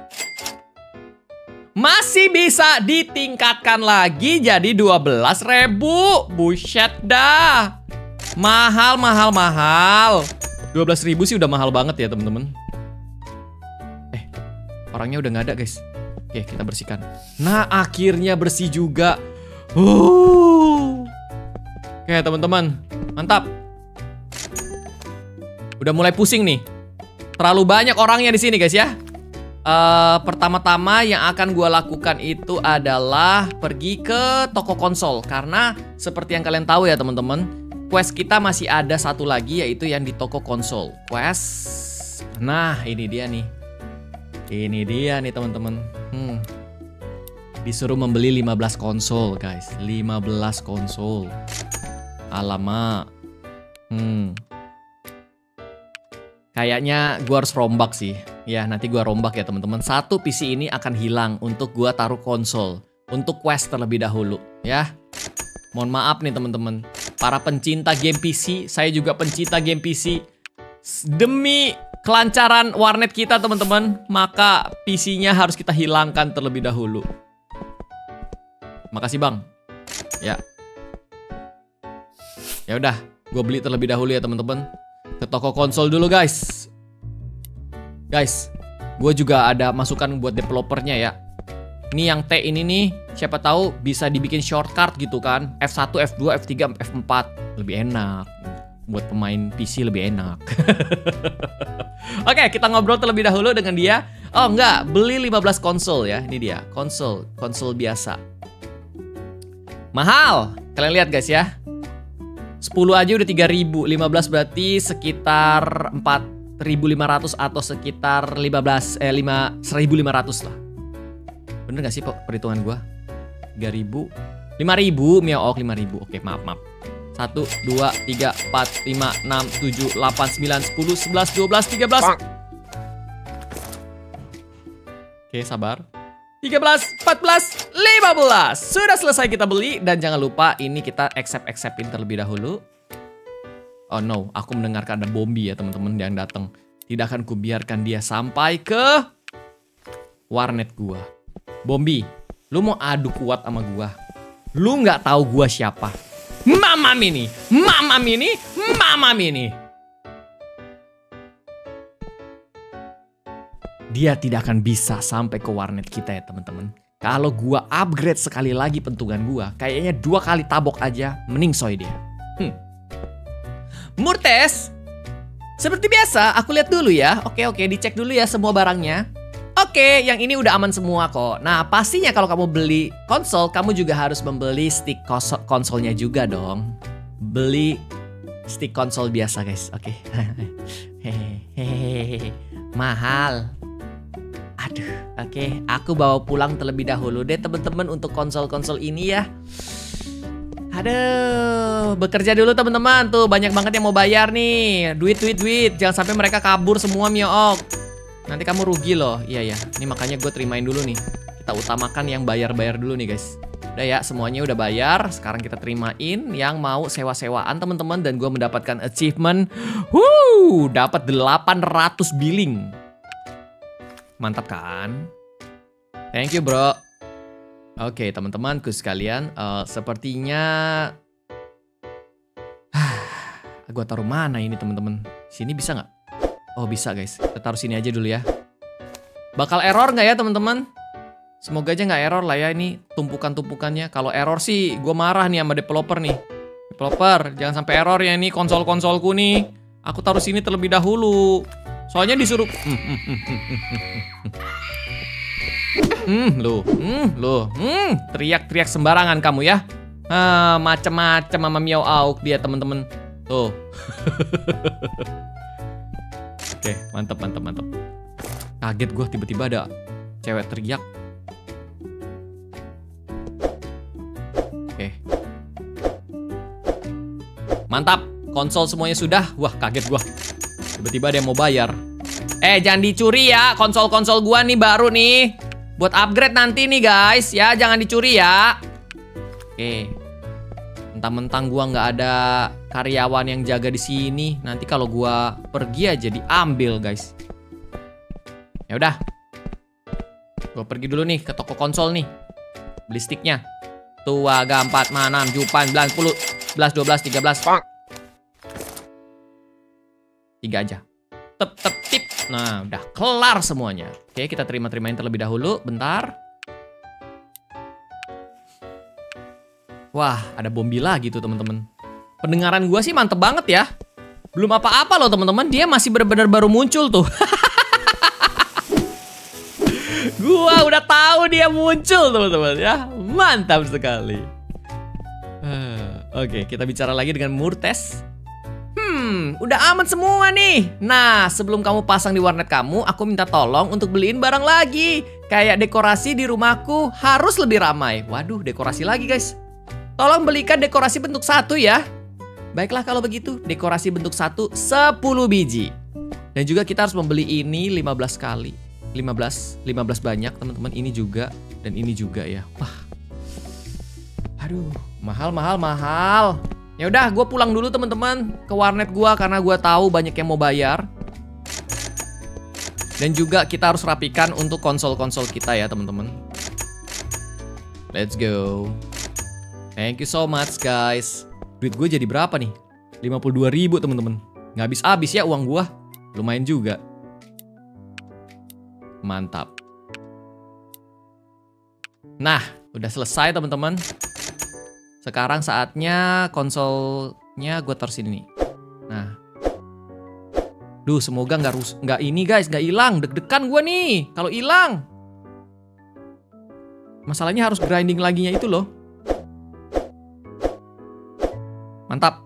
S1: Masih bisa ditingkatkan lagi jadi 12.000. Buset dah. Mahal. 12.000 sih udah mahal banget ya teman-teman. Orangnya udah nggak ada guys. Oke, kita bersihkan. Nah, akhirnya bersih juga. Oke teman-teman, mantap. Udah mulai pusing nih. Terlalu banyak orangnya di sini guys ya. Pertama-tama yang akan gue lakukan itu adalah pergi ke toko konsol. Karena seperti yang kalian tahu ya teman-teman, quest kita masih ada satu lagi, yaitu yang di toko konsol. Quest. Nah, ini dia nih. Ini dia nih teman-teman. Disuruh membeli 15 konsol guys. 15 konsol. Alamak. Kayaknya gua harus rombak sih. Ya nanti gua rombak ya teman-teman. Satu PC ini akan hilang untuk gua taruh konsol. Untuk quest terlebih dahulu ya. Mohon maaf nih teman-teman. Para pencinta game PC. Saya juga pencinta game PC. Demi kelancaran warnet kita teman-teman, maka PC-nya harus kita hilangkan terlebih dahulu. Makasih bang. Ya udah, gue beli terlebih dahulu ya teman-teman. Ke toko konsol dulu guys. Gue juga ada masukan buat developernya ya. Ini yang T ini nih, siapa tahu bisa dibikin shortcut gitu kan. F1, F2, F3, F4 lebih enak. Buat pemain PC lebih enak. Oke, kita ngobrol terlebih dahulu dengan dia. Oh enggak, beli 15 konsol ya. Ini dia, konsol biasa. Mahal. Kalian lihat guys ya. 10 aja udah 3.000, 15 berarti sekitar 4.500 atau sekitar 1.500 lah. Bener gak sih perhitungan gua? 3.000, 5.000 Miaok, 5.000. Oke, maaf. 1, 2, 3, 4, 5, 6, 7, 8, 9, 10, 11, 12, 13. Oke, sabar. 13, 14, 15. Sudah selesai kita beli. Dan jangan lupa ini kita accept-acceptin terlebih dahulu. Oh no, aku mendengarkan ada Bombi ya teman-teman yang datang. Tidak akan kubiarkan dia sampai ke warnet gua. Bombi, lu mau adu kuat sama gua? Lu nggak tahu gua siapa? Mama Mini. Dia tidak akan bisa sampai ke warnet kita ya teman-teman. Kalau gua upgrade sekali lagi pentungan gua, kayaknya 2 kali tabok aja mending soy dia. Murtes, seperti biasa aku lihat dulu ya. Oke, dicek dulu ya semua barangnya. Oke, yang ini udah aman semua kok. Nah, pastinya kalau kamu beli konsol, kamu juga harus membeli stick konsolnya juga dong. Beli stick konsol biasa, guys. Oke. Hehehe. Mahal. Aduh, oke. Aku bawa pulang terlebih dahulu deh, teman-teman, untuk konsol-konsol ini ya. Aduh, bekerja dulu teman-teman. Tuh, banyak banget yang mau bayar nih. Duit. Jangan sampai mereka kabur semua, Miok. Nanti kamu rugi loh. Iya. Ini makanya gue terimain dulu nih. Kita utamakan yang bayar-bayar dulu nih guys. Udah ya, semuanya udah bayar. Sekarang kita terimain yang mau sewa-sewaan teman-teman. Dan gue mendapatkan achievement. Dapat 800 billing. Mantap kan? Thank you bro. Oke teman-temanku sekalian. Sepertinya Gua taruh mana ini teman-teman? Sini bisa nggak? Oh bisa guys. Kita taruh sini aja dulu ya. Bakal error nggak ya teman-teman? Semoga aja nggak error lah ya ini tumpukan-tumpukannya. Kalau error sih gue marah nih sama developer nih. Developer, jangan sampai error ya ini konsol-konsolku nih. Aku taruh sini terlebih dahulu. Soalnya disuruh teriak-teriak sembarangan kamu ya. Macem-macem sama Miao Auk dia teman-teman. Tuh. Oke, mantap. Kaget gue tiba-tiba ada cewek teriak. Oke. Mantap, konsol semuanya sudah. Wah, kaget gua. Tiba-tiba ada yang mau bayar. Jangan dicuri ya, konsol-konsol gua nih baru nih. Buat upgrade nanti nih guys, ya jangan dicuri ya. Oke. Mentang-mentang gua nggak ada karyawan yang jaga di sini, nanti kalau gua pergi aja diambil guys. Ya udah. Gua pergi dulu nih ke toko konsol nih. Beli sticknya. Tua, gampat, manam, jupan, 10, 11, 12, 13. 3 aja. Tip. Nah, udah kelar semuanya. Oke, kita terima-terimain terlebih dahulu. Bentar. Wah, ada Bombi lagi tuh teman-teman. Pendengaran gua sih mantep banget ya. Belum apa-apa loh teman-teman. Dia masih benar-benar baru muncul tuh. Gua udah tahu dia muncul teman-teman ya. Mantap sekali. Oke, kita bicara lagi dengan Murtes. Udah aman semua nih. Nah, sebelum kamu pasang di warnet kamu, aku minta tolong untuk beliin barang lagi. Kayak dekorasi di rumahku harus lebih ramai. Waduh, dekorasi lagi guys. Tolong belikan dekorasi bentuk 1 ya. Baiklah kalau begitu, dekorasi bentuk 1 10 biji. Dan juga kita harus membeli ini 15 kali. 15 banyak teman-teman. Ini juga dan ini juga ya. Wah. Aduh, mahal. Ya udah, gue pulang dulu teman-teman ke warnet gue karena gue tahu banyak yang mau bayar. Dan juga kita harus rapikan untuk konsol-konsol kita ya teman-teman. Let's go. Thank you so much guys. Duit gue jadi berapa nih? 52.000 teman-teman. Nggak habis-habis ya uang gue. Lumayan juga. Mantap. Nah, udah selesai teman-teman. Sekarang saatnya konsolnya gue taruh sini nih. Nah, semoga nggak ini guys, nggak hilang. Deg-degan gue nih kalau hilang. Masalahnya harus grinding laginya itu loh. Mantap.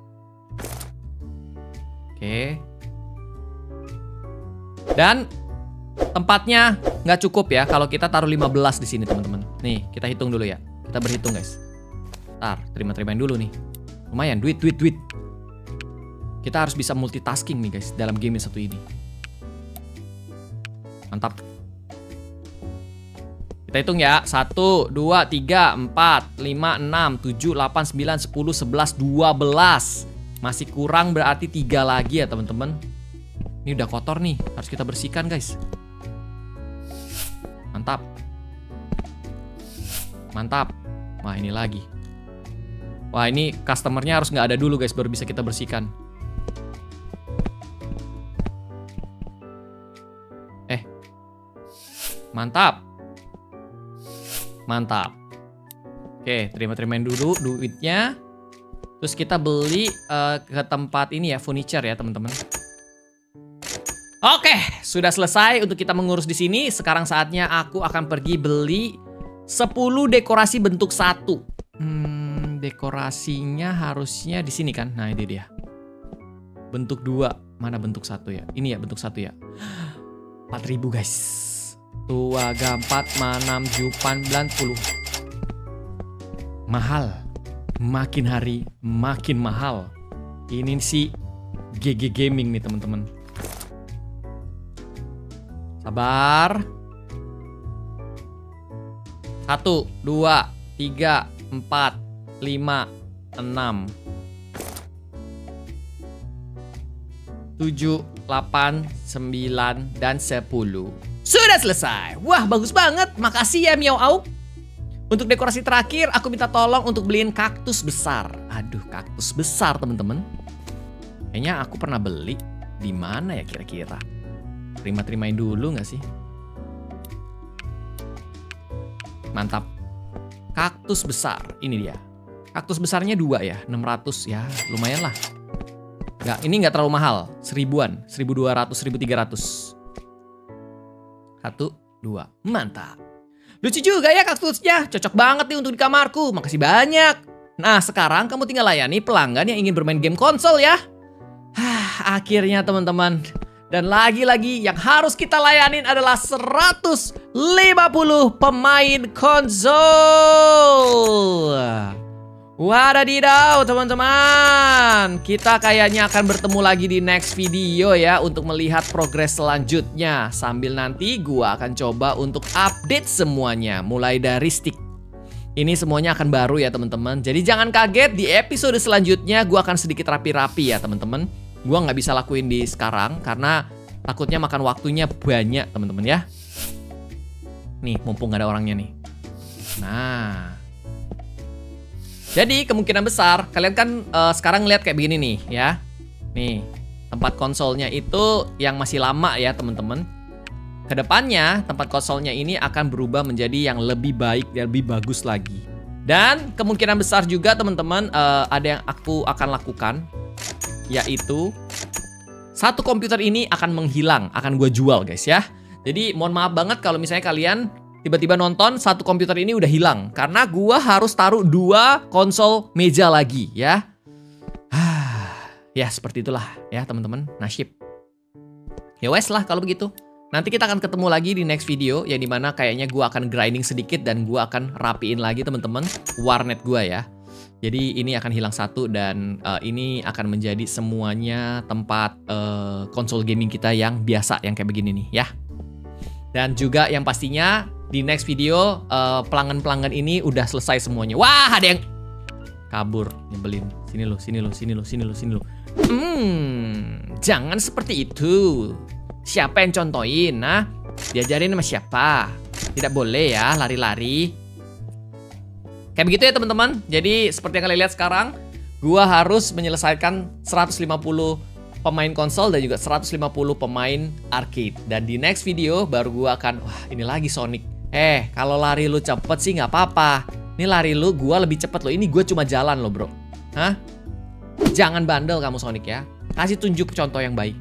S1: Oke. Dan tempatnya nggak cukup ya kalau kita taruh 15 di sini teman-teman. Nih, kita hitung dulu ya. Kita berhitung guys. Ntar, terima-terimain dulu nih. Lumayan, duit. Kita harus bisa multitasking nih guys dalam game yang satu ini. Mantap. Kita hitung ya. 1, 2, 3, 4, 5, 6, 7, 8, 9, 10, 11, 12. Masih kurang berarti 3 lagi ya teman-teman. Ini udah kotor nih. Harus kita bersihkan guys. Mantap. Wah, ini lagi. Wah, ini customernya harus nggak ada dulu guys, baru bisa kita bersihkan. Mantap. Oke, terima-terimain dulu duitnya. Terus kita beli ke tempat ini ya, furniture ya teman-teman. Oke, sudah selesai untuk kita mengurus di sini. Sekarang saatnya aku akan pergi beli 10 dekorasi bentuk 1. Dekorasinya harusnya di sini kan? Nah, ini dia. Bentuk 2. Mana bentuk 1 ya? Ini ya bentuk 1 ya. 4.000 guys. Tua, gampat, manam, jupan, 90. Mahal. Makin hari makin mahal. Ini sih GG Gaming nih teman-teman. Sabar. 1, 2, 3, 4, 5, 6, 7, 8, 9, dan 10. Sudah selesai. Wah, bagus banget. Makasih ya Miao Auk. Untuk dekorasi terakhir, aku minta tolong untuk beliin kaktus besar. Aduh, kaktus besar teman-teman. Kayaknya aku pernah beli. Di mana ya kira-kira? Terima-terimain dulu nggak sih? Mantap. Kaktus besar. Ini dia. Kaktus besarnya 2 ya. 600 ya. Lumayan lah. Nggak, ini nggak terlalu mahal. 1000-an. 1200, 1300. 1, 2. Mantap. Lucu juga ya kaktusnya. Cocok banget nih untuk di kamarku. Makasih banyak. Nah, sekarang kamu tinggal layani pelanggan yang ingin bermain game konsol ya. Akhirnya teman-teman. Dan lagi-lagi yang harus kita layanin adalah 150 pemain konsol. Wadadidaw teman-teman. Kita kayaknya akan bertemu lagi di next video ya, untuk melihat progres selanjutnya. Sambil nanti gua akan coba untuk update semuanya, mulai dari stick. Ini semuanya akan baru ya teman-teman. Jadi jangan kaget, di episode selanjutnya gua akan sedikit rapi-rapi ya teman-teman. Gua nggak bisa lakuin di sekarang karena takutnya makan waktunya banyak teman-teman ya. Nih mumpung gak ada orangnya nih. Nah, jadi kemungkinan besar kalian kan sekarang lihat kayak begini nih ya. Nih tempat konsolnya itu yang masih lama ya teman-teman. Kedepannya tempat konsolnya ini akan berubah menjadi yang lebih baik dan lebih bagus lagi. Dan kemungkinan besar juga teman-teman ada yang aku akan lakukan, yaitu satu komputer ini akan menghilang, akan gue jual guys ya. Jadi mohon maaf banget kalau misalnya kalian tiba-tiba nonton satu komputer ini udah hilang, karena gua harus taruh 2 konsol meja lagi ya. Ya seperti itulah ya teman-teman, nasib. Ya wes lah kalau begitu. Nanti kita akan ketemu lagi di next video, yang dimana kayaknya gua akan grinding sedikit dan gua akan rapiin lagi teman-teman warnet gua ya. Jadi ini akan hilang 1 dan ini akan menjadi semuanya tempat konsol gaming kita yang biasa, yang kayak begini nih ya. Dan juga yang pastinya di next video pelanggan-pelanggan ini udah selesai semuanya. Wah, ada yang kabur, nyebelin. Sini lo, sini lo, sini lo, sini lo, sini lo. Jangan seperti itu. Siapa yang contohin? Nah, diajarin sama siapa? Tidak boleh ya lari-lari. Kayak begitu ya teman-teman. Jadi seperti yang kalian lihat sekarang, gua harus menyelesaikan 150 pemain konsol dan juga 150 pemain arcade. Dan di next video baru gua akan, wah ini lagi Sonic. Kalau lari lu cepet sih nggak apa-apa. Ini lari lu gua lebih cepet loh. Ini gua cuma jalan loh bro. Hah? Jangan bandel kamu Sonic ya. Kasih tunjuk contoh yang baik.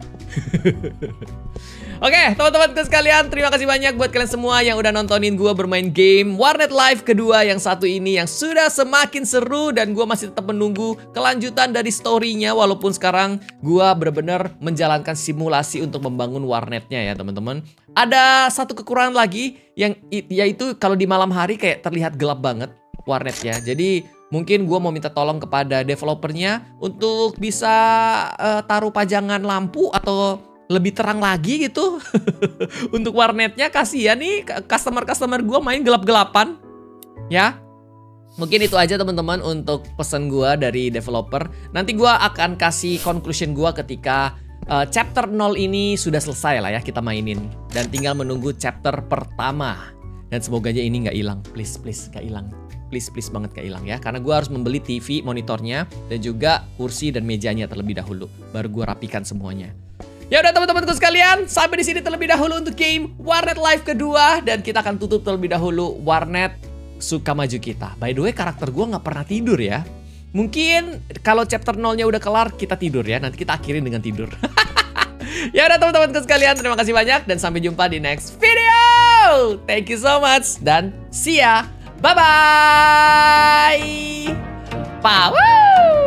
S1: Oke, teman-teman sekalian, terima kasih banyak buat kalian semua yang udah nontonin gue bermain game Warnet Live kedua yang satu ini, yang sudah semakin seru. Dan gue masih tetap menunggu kelanjutan dari story-nya, walaupun sekarang gue benar-benar menjalankan simulasi untuk membangun warnetnya ya teman-teman. Ada satu kekurangan lagi, yaitu kalau di malam hari kayak terlihat gelap banget warnetnya. Jadi mungkin gue mau minta tolong kepada developernya untuk bisa taruh pajangan lampu atau lebih terang lagi gitu untuk warnetnya. Kasihan nih customer-customer gue main gelap-gelapan ya. Mungkin itu aja teman-teman untuk pesan gue dari developer. Nanti gue akan kasih conclusion gue ketika chapter 0 ini sudah selesai lah ya kita mainin. Dan tinggal menunggu chapter pertama. Dan semoga aja ini nggak hilang, please nggak hilang. Please banget gak hilang ya. Karena gue harus membeli TV, monitornya, dan juga kursi dan mejanya terlebih dahulu. Baru gue rapikan semuanya. Ya udah teman-temanku sekalian, sampai di sini terlebih dahulu untuk game Warnet Live kedua. Dan kita akan tutup terlebih dahulu Warnet Sukamaju kita. By the way, karakter gue nggak pernah tidur ya. Mungkin kalau chapter 0-nya udah kelar, kita tidur ya. Nanti kita akhirin dengan tidur. Ya udah teman-temanku sekalian, terima kasih banyak. Dan sampai jumpa di next video. Thank you so much. Dan see ya. Bye-bye. Pow!